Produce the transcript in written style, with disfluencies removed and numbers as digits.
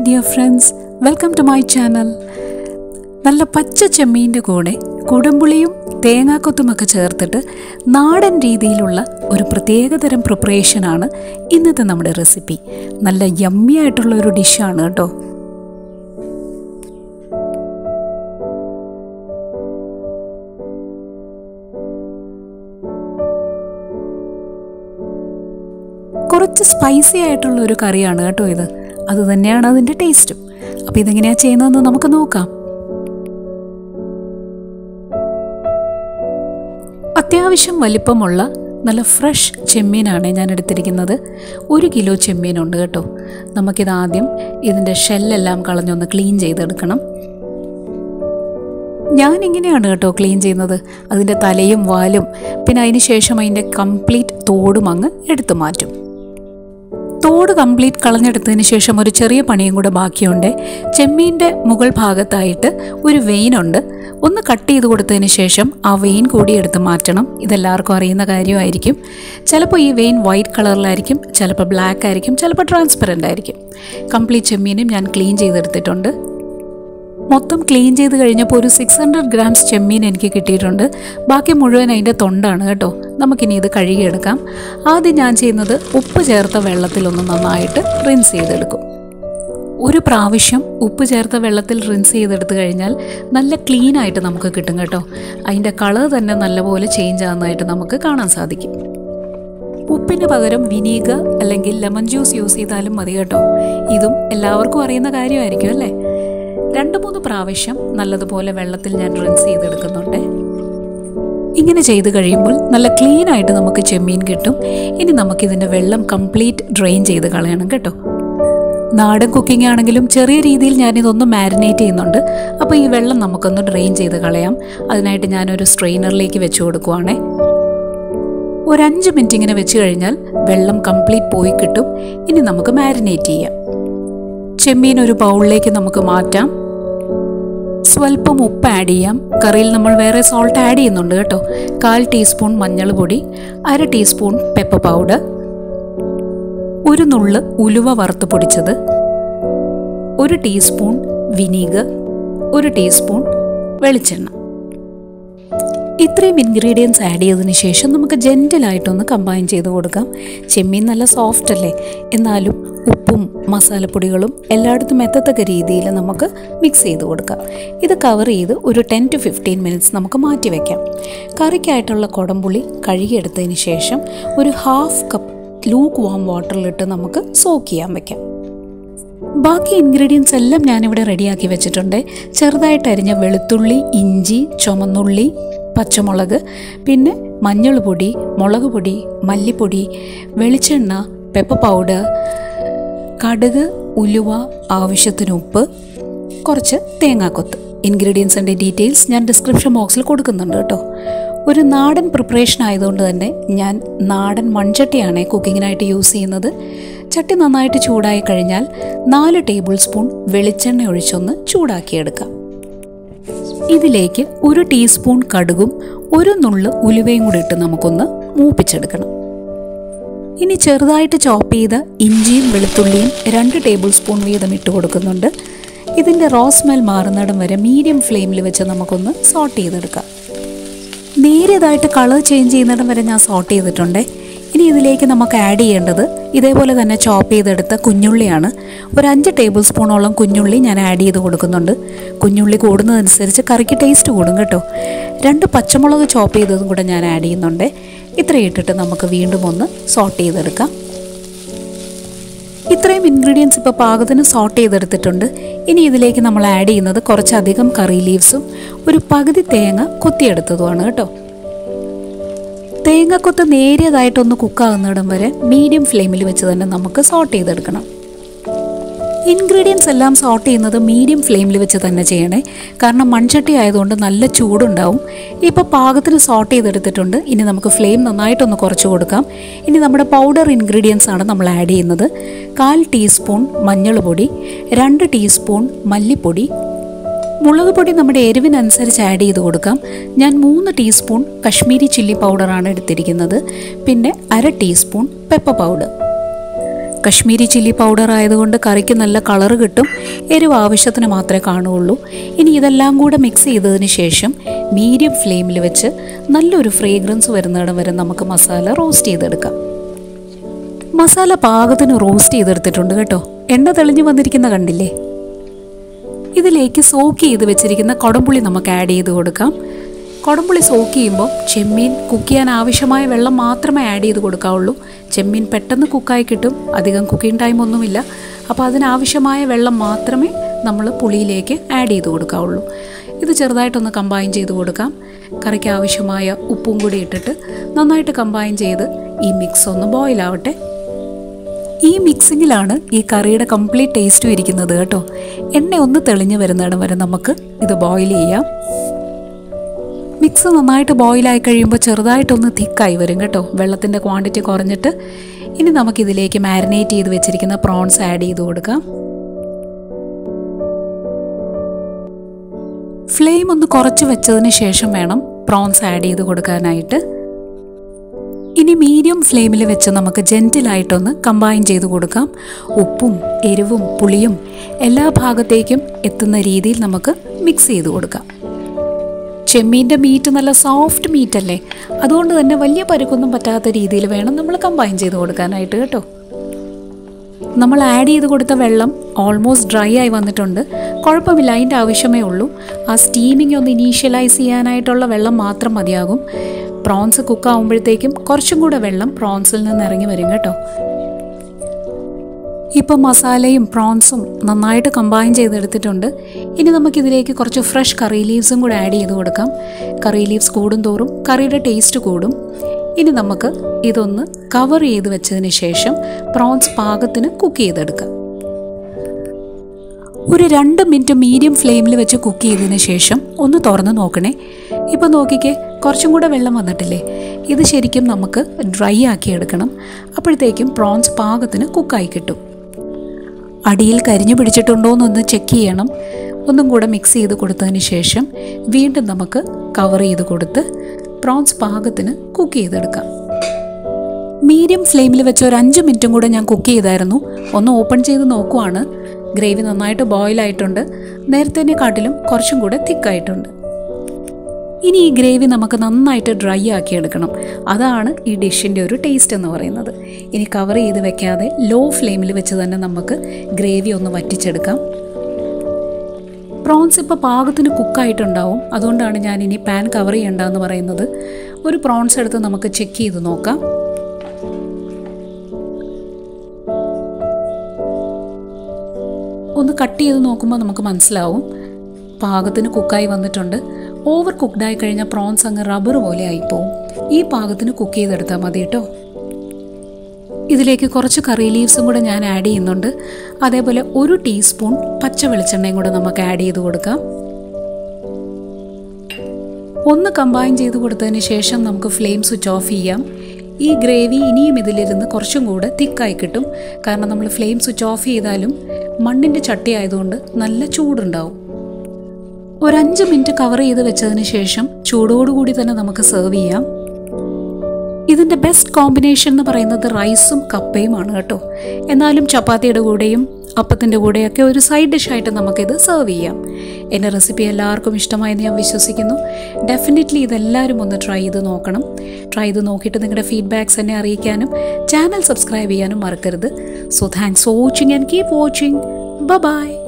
dear friends, welcome to my channel. നല്ല പച്ച ചെമ്മീൻ്റെ കൂടെ കുടംപുളിയും തേങ്ങാക്കൊത്തുമൊക്കെ ചേർത്തിട്ട് നാടൻ രീതിയിലുള്ള ഒരു പ്രത്യേകതരം പ്രിപ്പറേഷനാണ് ഇന്നത്തെ നമ്മുടെ റെസിപ്പി. നല്ല യമ്മി ആയിട്ടുള്ള ഒരു ഡിഷാണ് കേട്ടോ. കുറച്ച് സ്പൈസി ആയിട്ടുള്ള ഒരു കറിയാണ് കേട്ടോ ഇത്. അതുതന്നെയാണ് അതിൻ്റെ ടേസ്റ്റും. അപ്പോൾ ഇതെങ്ങനെയാണ് ചെയ്യുന്നതെന്ന് നമുക്ക് നോക്കാം. അത്യാവശ്യം വലിപ്പമുള്ള നല്ല ഫ്രഷ് ചെമ്മീനാണ് ഞാൻ എടുത്തിരിക്കുന്നത്. 1 കിലോ ചെമ്മീനുണ്ട് കേട്ടോ. നമുക്കിതാദ്യം ഇതിൻ്റെ ഷെല്ലെല്ലാം കളഞ്ഞൊന്ന് ക്ലീൻ ചെയ്തെടുക്കണം. ഞാനിങ്ങനെയാണ് കേട്ടോ ക്ലീൻ ചെയ്യുന്നത്. അതിൻ്റെ തലയും വാലും പിന്നെ അതിന് ശേഷം അതിൻ്റെ കംപ്ലീറ്റ് തോടും അങ്ങ് എടുത്തു മാറ്റും. തോട് കംപ്ലീറ്റ് കളഞ്ഞെടുത്തതിന് ശേഷം ഒരു ചെറിയ പണിയും കൂടെ ബാക്കിയുണ്ട്. ചെമ്മീൻ്റെ മുകൾ ഭാഗത്തായിട്ട് ഒരു വെയിനുണ്ട്. ഒന്ന് കട്ട് ചെയ്ത് കൊടുത്തതിന് ശേഷം ആ വെയിൻ കൂടി എടുത്ത് മാറ്റണം. ഇതെല്ലാവർക്കും അറിയുന്ന കാര്യമായിരിക്കും. ചിലപ്പോൾ ഈ വെയിൻ വൈറ്റ് കളറിലായിരിക്കും, ചിലപ്പോൾ ബ്ലാക്ക് ആയിരിക്കും, ചിലപ്പോൾ ട്രാൻസ്പെറൻ്റ് ആയിരിക്കും. കംപ്ലീറ്റ് ചെമ്മീനും ഞാൻ ക്ലീൻ ചെയ്തെടുത്തിട്ടുണ്ട്. മൊത്തം ക്ലീൻ ചെയ്ത് കഴിഞ്ഞപ്പോൾ ഒരു 600 ഗ്രാംസ് ചെമ്മീൻ എനിക്ക് കിട്ടിയിട്ടുണ്ട്. ബാക്കി മുഴുവൻ അതിൻ്റെ തൊണ്ടാണ് കേട്ടോ. നമുക്കിനി ഇത് കഴുകിയെടുക്കാം. ആദ്യം ഞാൻ ചെയ്യുന്നത് ഉപ്പ് ചേർത്ത വെള്ളത്തിലൊന്ന് നന്നായിട്ട് റിൻസ് ചെയ്തെടുക്കും. ഒരു പ്രാവശ്യം ഉപ്പ് ചേർത്ത വെള്ളത്തിൽ റിൻസ് ചെയ്തെടുത്ത് കഴിഞ്ഞാൽ നല്ല ക്ലീനായിട്ട് നമുക്ക് കിട്ടും കേട്ടോ. അതിൻ്റെ കളർ തന്നെ നല്ലപോലെ ചേഞ്ച് ആകുന്നതായിട്ട് നമുക്ക് കാണാൻ സാധിക്കും. ഉപ്പിന് പകരം വിനീഗർ അല്ലെങ്കിൽ ലെമൺ ജ്യൂസ് യൂസ് ചെയ്താലും മതി കേട്ടോ. ഇതും എല്ലാവർക്കും അറിയുന്ന കാര്യമായിരിക്കും അല്ലേ. 2-3 പ്രാവശ്യം നല്ലതുപോലെ വെള്ളത്തിൽ ഞാൻ റിൻസ് ചെയ്തെടുക്കുന്നുണ്ട്. ഇങ്ങനെ ചെയ്ത് കഴിയുമ്പോൾ നല്ല ക്ലീനായിട്ട് നമുക്ക് ചെമ്മീൻ കിട്ടും. ഇനി നമുക്കിതിൻ്റെ വെള്ളം കംപ്ലീറ്റ് ഡ്രെയിൻ ചെയ്ത് കളയണം കേട്ടോ. നാടൻ കുക്കിംഗ് ആണെങ്കിലും ചെറിയ രീതിയിൽ ഞാനിതൊന്ന് മാരിനേറ്റ് ചെയ്യുന്നുണ്ട്. അപ്പോൾ ഈ വെള്ളം നമുക്കൊന്ന് ഡ്രെയിൻ ചെയ്ത് കളയാം. അതിനായിട്ട് ഞാനൊരു സ്ട്രെയിനറിലേക്ക് വെച്ച് കൊടുക്കുവാണേ. ഒരു 5 മിനിറ്റ് ഇങ്ങനെ വെച്ച് കഴിഞ്ഞാൽ വെള്ളം കംപ്ലീറ്റ് പോയി കിട്ടും. ഇനി നമുക്ക് മാരിനേറ്റ് ചെയ്യാം. ചെമ്മീൻ ഒരു ബൗളിലേക്ക് നമുക്ക് മാറ്റാം. സ്വല്പം ഉപ്പ് ആഡ് ചെയ്യാം. കറിയിൽ നമ്മൾ വേറെ സോൾട്ട് ആഡ് ചെയ്യുന്നുണ്ട് കേട്ടോ. 1/4 ടീസ്പൂൺ മഞ്ഞൾ പൊടി, 1/2 ടീസ്പൂൺ പെപ്പർ പൗഡർ, 1 നുള്ള് ഉലുവ വറുത്ത് പൊടിച്ചത്, 1 ടീസ്പൂൺ വിനീഗർ, 1 ടീസ്പൂൺ വെളിച്ചെണ്ണ. ഇത്രയും ഇൻഗ്രീഡിയൻസ് ആഡ് ചെയ്തതിന് ശേഷം നമുക്ക് ജെൻറ്റലായിട്ടൊന്ന് കമ്പൈൻ ചെയ്ത് കൊടുക്കാം. ചെമ്മീൻ നല്ല സോഫ്റ്റ് അല്ലേ, എന്നാലും ഉപ്പും മസാലപ്പൊടികളും എല്ലായിടത്തും എത്തത്തക്ക രീതിയിൽ നമുക്ക് മിക്സ് ചെയ്ത് കൊടുക്കാം. ഇത് കവർ ചെയ്ത് ഒരു 10 to 15 മിനിറ്റ്സ് നമുക്ക് മാറ്റി വയ്ക്കാം. കറിക്കായിട്ടുള്ള കുടംപുളി കഴുകിയെടുത്തതിന് ശേഷം ഒരു 1/2 കപ്പ് ലൂക്ക് വാം വാട്ടറിലിട്ട് നമുക്ക് സോക്ക് ചെയ്യാൻ വയ്ക്കാം. ബാക്കി ഇൻഗ്രീഡിയൻസ് എല്ലാം ഞാനിവിടെ റെഡിയാക്കി വെച്ചിട്ടുണ്ട്. ചെറുതായിട്ട് അരിഞ്ഞ വെളുത്തുള്ളി, ഇഞ്ചി, ചുമന്നുള്ളി, പച്ചമുളക്, പിന്നെ മഞ്ഞൾ പൊടി, മുളക് പൊടി, മല്ലിപ്പൊടി, വെളിച്ചെണ്ണ, പെപ്പർ പൗഡർ, കടുക്, ഉലുവ, ആവശ്യത്തിന് ഉപ്പ്, കുറച്ച് തേങ്ങാക്കൊത്ത്. ഇൻഗ്രീഡിയൻസിൻ്റെ ഡീറ്റെയിൽസ് ഞാൻ ഡിസ്ക്രിപ്ഷൻ ബോക്സിൽ കൊടുക്കുന്നുണ്ട് കേട്ടോ. ഒരു നാടൻ പ്രിപ്പറേഷൻ ആയതുകൊണ്ട് തന്നെ ഞാൻ നാടൻ മൺചട്ടിയാണ് കുക്കിങ്ങിനായിട്ട് യൂസ് ചെയ്യുന്നത്. ചട്ടി നന്നായിട്ട് ചൂടായി കഴിഞ്ഞാൽ 4 ടേബിൾ സ്പൂൺ വെളിച്ചെണ്ണ ഒഴിച്ചൊന്ന് ചൂടാക്കിയെടുക്കാം. ഇതിലേക്ക് 1 ടീസ്പൂൺ കടുകും 1 നുള്ള് ഉലുവയും കൂടി ഇട്ട് നമുക്കൊന്ന് മൂപ്പിച്ചെടുക്കണം. ഇനി ചെറുതായിട്ട് ചോപ്പ് ചെയ്ത ഇഞ്ചിയും വെളുത്തുള്ളിയും 2 ടേബിൾ സ്പൂൺ വീതം ഇട്ട് കൊടുക്കുന്നുണ്ട്. ഇതിൻ്റെ റോ സ്മെൽ മാറുന്നിടം വരെ മീഡിയം ഫ്ലെയിമിൽ വെച്ച് നമുക്കൊന്ന് സോട്ട് ചെയ്തെടുക്കാം. നേരിയതായിട്ട് കളർ ചേഞ്ച് ചെയ്യുന്നിടം വരെ ഞാൻ സോട്ട് ചെയ്തിട്ടുണ്ട്. ഇനി ഇതിലേക്ക് നമുക്ക് ആഡ് ചെയ്യേണ്ടത് ഇതേപോലെ തന്നെ ചോപ്പ് ചെയ്തെടുത്ത കുഞ്ഞുള്ളിയാണ്. ഒരു 5 ടേബിൾ സ്പൂണോളം കുഞ്ഞുള്ളി ഞാൻ ആഡ് ചെയ്ത് കൊടുക്കുന്നുണ്ട്. കുഞ്ഞുള്ളി കൂടുന്നതനുസരിച്ച് കറിക്ക് ടേസ്റ്റ് കൂടും കേട്ടോ. 2 പച്ചമുളക് ചോപ്പ് ചെയ്തതും കൂടെ ഞാൻ ആഡ് ചെയ്യുന്നുണ്ട്. ഇത്രയും ഇട്ടിട്ട് നമുക്ക് വീണ്ടും ഒന്ന് സോട്ട് ചെയ്തെടുക്കാം. ഇത്രയും ഇൻഗ്രീഡിയൻസ് ഇപ്പോൾ പാകത്തിന് സോട്ട് ചെയ്തെടുത്തിട്ടുണ്ട്. ഇനി ഇതിലേക്ക് നമ്മൾ ആഡ് ചെയ്യുന്നത് കുറച്ചധികം കറി ലീവ്സും ഒരു പകുതി തേങ്ങ കൊത്തിയെടുത്തതുമാണ് കേട്ടോ. തേങ്ങക്കൊത്ത് നേരിയതായിട്ടൊന്ന് കുക്കാകുന്നിടം വരെ മീഡിയം ഫ്ലെയിമിൽ വെച്ച് തന്നെ നമുക്ക് സോട്ട് ചെയ്തെടുക്കണം. ഇൻഗ്രീഡിയൻസ് എല്ലാം സോട്ട് ചെയ്യുന്നത് മീഡിയം ഫ്ലെയിമിൽ വെച്ച് തന്നെ ചെയ്യണേ. കാരണം മൺചട്ടി ആയതുകൊണ്ട് നല്ല ചൂടുണ്ടാവും. ഇപ്പോൾ പാകത്തിന് സോട്ട് ചെയ്തെടുത്തിട്ടുണ്ട്. ഇനി നമുക്ക് ഫ്ലെയിം നന്നായിട്ടൊന്ന് കുറച്ച് കൊടുക്കാം. ഇനി നമ്മുടെ പൗഡർ ഇൻഗ്രീഡിയൻസ് ആണ് നമ്മൾ ആഡ് ചെയ്യുന്നത്. 1/4 ടീസ്പൂൺ മഞ്ഞൾ പൊടി, 2 ടീസ്പൂൺ മല്ലിപ്പൊടി, മുളക് പൊടി നമ്മുടെ എരിവിനനുസരിച്ച് ആഡ് ചെയ്ത് കൊടുക്കാം. ഞാൻ 3 ടീസ്പൂൺ കശ്മീരി ചില്ലി പൗഡറാണ് എടുത്തിരിക്കുന്നത്. പിന്നെ 1/2 teaspoon pepper powder. Kashmiri chilli powder ആയതുകൊണ്ട് കറിക്ക് നല്ല കളർ കിട്ടും. എരിവ് ആവശ്യത്തിന് മാത്രമേ കാണുകയുള്ളൂ. ഇനി ഇതെല്ലാം കൂടെ മിക്സ് ചെയ്തതിന് ശേഷം മീഡിയം ഫ്ലെയിമിൽ വെച്ച് നല്ലൊരു ഫ്രേഗ്രൻസ് വരുന്നിടം വരെ നമുക്ക് മസാല റോസ്റ്റ് ചെയ്തെടുക്കാം. മസാല പാകത്തിന് റോസ്റ്റ് ചെയ്തെടുത്തിട്ടുണ്ട് കേട്ടോ. എണ്ണ തെളിഞ്ഞു വന്നിരിക്കുന്ന കണ്ടില്ലേ? ഇതിലേക്ക് സോക്ക് ചെയ്ത് വെച്ചിരിക്കുന്ന കുടംപുളി നമുക്ക് ആഡ് ചെയ്ത് കൊടുക്കാം. കുടംപുളി സോക്ക് ചെയ്യുമ്പോൾ ചെമ്മീൻ കുക്ക് ചെയ്യാൻ ആവശ്യമായ വെള്ളം മാത്രമേ ആഡ് ചെയ്ത് കൊടുക്കാവുള്ളൂ. ചെമ്മീൻ പെട്ടെന്ന് കുക്കായി കിട്ടും, അധികം കുക്കിംഗ് ടൈം ഒന്നുമില്ല. അപ്പോൾ അതിനാവശ്യമായ വെള്ളം മാത്രമേ നമ്മൾ പുളിയിലേക്ക് ആഡ് ചെയ്ത് കൊടുക്കാവുള്ളൂ. ഇത് ചെറുതായിട്ടൊന്ന് കമ്പൈൻ ചെയ്ത് കൊടുക്കാം. കറിക്ക് ആവശ്യമായ ഉപ്പും കൂടി ഇട്ടിട്ട് നന്നായിട്ട് കമ്പൈൻ ചെയ്ത് ഈ മിക്സ് ഒന്ന് ബോയിലാവട്ടെ. ഈ മിക്സിങ്ങിലാണ് ഈ കറിയുടെ കംപ്ലീറ്റ് ടേസ്റ്റും ഇരിക്കുന്നത് കേട്ടോ. എണ്ണ ഒന്ന് തെളിഞ്ഞ് വരുന്നിടം വരെ നമുക്ക് ഇത് ബോയിൽ ചെയ്യാം. മിക്സ് നന്നായിട്ട് ബോയിലായി കഴിയുമ്പോൾ ചെറുതായിട്ടൊന്ന് തിക്കായി വരും കേട്ടോ. വെള്ളത്തിൻ്റെ ക്വാണ്ടിറ്റി കുറഞ്ഞിട്ട് ഇനി നമുക്കിതിലേക്ക് മാരിനേറ്റ് ചെയ്ത് വെച്ചിരിക്കുന്ന പ്രോൺസ് ആഡ് ചെയ്ത് കൊടുക്കാം. ഫ്ലെയിം ഒന്ന് കുറച്ച് വെച്ചതിന് ശേഷം വേണം പ്രോൺസ് ആഡ് ചെയ്ത് കൊടുക്കാനായിട്ട്. ഇനി മീഡിയം ഫ്ലെയിമിൽ വെച്ച് നമുക്ക് ജെൻറ്റിലായിട്ടൊന്ന് കമ്പൈൻ ചെയ്ത് കൊടുക്കാം. ഉപ്പും എരിവും പുളിയും എല്ലാ ഭാഗത്തേക്കും എത്തുന്ന രീതിയിൽ നമുക്ക് മിക്സ് ചെയ്ത് കൊടുക്കാം. ചെമ്മീൻ്റെ മീറ്റ് നല്ല സോഫ്റ്റ് മീറ്റല്ലേ, അതുകൊണ്ട് തന്നെ വലിയ പരുക്കൊന്നും പറ്റാത്ത രീതിയിൽ വേണം നമ്മൾ കമ്പൈൻ ചെയ്ത് കൊടുക്കാനായിട്ട് കേട്ടോ. നമ്മൾ ആഡ് ചെയ്ത് കൊടുത്ത വെള്ളം ഓൾമോസ്റ്റ് ഡ്രൈ ആയി വന്നിട്ടുണ്ട്. കുഴപ്പമില്ല, അതിൻ്റെ ആവശ്യമേ ഉള്ളൂ. ആ സ്റ്റീമിംഗ് ഒന്ന് ഇനീഷ്യലൈസ് ചെയ്യാനായിട്ടുള്ള വെള്ളം മാത്രം മതിയാകും. പ്രോൺസ് കുക്കാവുമ്പോഴത്തേക്കും കുറച്ചും കൂടെ വെള്ളം പ്രോൺസിൽ നിന്ന് ഇറങ്ങി വരും കേട്ടോ. ഇപ്പം മസാലയും പ്രോൺസും നന്നായിട്ട് കമ്പൈൻ ചെയ്തെടുത്തിട്ടുണ്ട്. ഇനി നമുക്കിതിലേക്ക് കുറച്ച് ഫ്രഷ് കറി ലീവ്സും കൂടെ ആഡ് ചെയ്ത് കൊടുക്കാം. കറി ലീവ്സ് കൂടും തോറും കറിയുടെ ടേസ്റ്റ് കൂടും. ഇനി നമുക്ക് ഇതൊന്ന് കവർ ചെയ്ത് വെച്ചതിന് ശേഷം പ്രോൺസ് പാകത്തിന് കുക്ക് ചെയ്തെടുക്കാം. ഒരു 2 മിനിറ്റ് മീഡിയം ഫ്ലെയിമിൽ വെച്ച് കുക്ക് ചെയ്തതിന് ശേഷം ഒന്ന് തുറന്ന് നോക്കണേ. ഇപ്പം നോക്കിക്കേ, കുറച്ചും കൂടെ വെള്ളം വന്നിട്ടില്ലേ? ഇത് ശരിക്കും നമുക്ക് ഡ്രൈ ആക്കി എടുക്കണം. അപ്പോഴത്തേക്കും പ്രോൺസ് പാകത്തിന് കുക്കായി കിട്ടും. അടിയിൽ കരിഞ്ഞു പിടിച്ചിട്ടുണ്ടോ എന്നൊന്ന് ചെക്ക് ചെയ്യണം. ഒന്നും കൂടെ മിക്സ് ചെയ്ത് കൊടുത്തതിന് ശേഷം വീണ്ടും നമുക്ക് കവർ ചെയ്ത് കൊടുത്ത് പ്രോൺസ് പാകത്തിന് കുക്ക് ചെയ്തെടുക്കാം. മീഡിയം ഫ്ലെയിമിൽ വെച്ച് ഒരു 5 മിനിറ്റും കൂടെ ഞാൻ കുക്ക് ചെയ്തായിരുന്നു. ഒന്ന് ഓപ്പൺ ചെയ്ത് നോക്കുവാണ്. ഗ്രേവി നന്നായിട്ട് ബോയിലായിട്ടുണ്ട്. നേരത്തേനെക്കാട്ടിലും കുറച്ചും കൂടെ തിക്കായിട്ടുണ്ട്. ഇനി ഈ ഗ്രേവി നമുക്ക് നന്നായിട്ട് ഡ്രൈ ആക്കി എടുക്കണം. അതാണ് ഈ ഡിഷിൻ്റെ ഒരു ടേസ്റ്റ് എന്ന് പറയുന്നത്. ഇനി കവർ ചെയ്ത് വെക്കാതെ ലോ ഫ്ലെയിമിൽ വെച്ച് തന്നെ നമുക്ക് ഗ്രേവി ഒന്ന് വറ്റിച്ചെടുക്കാം. പ്രോൺസ് ഇപ്പോൾ പാകത്തിന് കുക്കായിട്ടുണ്ടാവും. അതുകൊണ്ടാണ് ഞാൻ ഇനി പാൻ കവർ ചെയ്യണ്ടെന്ന് പറയുന്നത്. ഒരു പ്രോൺസ് എടുത്ത് നമുക്ക് ചെക്ക് ചെയ്ത് നോക്കാം. ഒന്ന് കട്ട് ചെയ്ത് നോക്കുമ്പോൾ നമുക്ക് മനസ്സിലാവും പാകത്തിന് കുക്കായി വന്നിട്ടുണ്ട്. ഓവർ കുക്ക്ഡായി കഴിഞ്ഞാൽ പ്രോൺസ് അങ്ങ് റബ്ബർ പോലെ ആയിപ്പോവും. ഈ പാകത്തിന് കുക്ക് ചെയ്തെടുത്താൽ മതി കേട്ടോ. ഇതിലേക്ക് കുറച്ച് കറി ലീവ്സും കൂടെ ഞാൻ ആഡ് ചെയ്യുന്നുണ്ട്. അതേപോലെ 1 ടീസ്പൂൺ പച്ച വെളിച്ചെണ്ണയും കൂടെ നമുക്ക് ആഡ് ചെയ്ത് കൊടുക്കാം. ഒന്ന് കമ്പൈൻ ചെയ്ത് കൊടുത്തതിന് ശേഷം നമുക്ക് ഫ്ലെയിം സ്വിച്ച് ഓഫ് ചെയ്യാം. ഈ ഗ്രേവി ഇനിയും ഇതിലിരുന്ന് കുറച്ചും കൂടെ തിക്കായി കിട്ടും. കാരണം നമ്മൾ ഫ്ലെയിം സ്വിച്ച് ഓഫ് ചെയ്താലും മണ്ണിൻ്റെ ചട്ടി ആയതുകൊണ്ട് നല്ല ചൂടുണ്ടാവും. ഒരു 5 മിനിറ്റ് കവർ ചെയ്ത് വെച്ചതിന് ശേഷം ചൂടോടുകൂടി തന്നെ നമുക്ക് സെർവ് ചെയ്യാം. ഇതിൻ്റെ ബെസ്റ്റ് കോമ്പിനേഷൻ എന്ന് പറയുന്നത് റൈസും കപ്പയുമാണ് കേട്ടോ. എന്നാലും ചപ്പാത്തിയുടെ കൂടെയും അപ്പത്തിൻ്റെ കൂടെയൊക്കെ ഒരു സൈഡ് ഡിഷായിട്ട് നമുക്കിത് സെർവ് ചെയ്യാം. എൻ്റെ റെസിപ്പി എല്ലാവർക്കും ഇഷ്ടമായെന്ന് ഞാൻ വിശ്വസിക്കുന്നു. ഡെഫിനറ്റ്ലി ഇതെല്ലാവരും ഒന്ന് ട്രൈ ചെയ്ത് നോക്കണം. ട്രൈ ചെയ്ത് നോക്കിയിട്ട് നിങ്ങളുടെ ഫീഡ്ബാക്ക്സ് എന്നെ അറിയിക്കാനും ചാനൽ സബ്സ്ക്രൈബ് ചെയ്യാനും മറക്കരുത്. So thanks for watching and keep watching. By.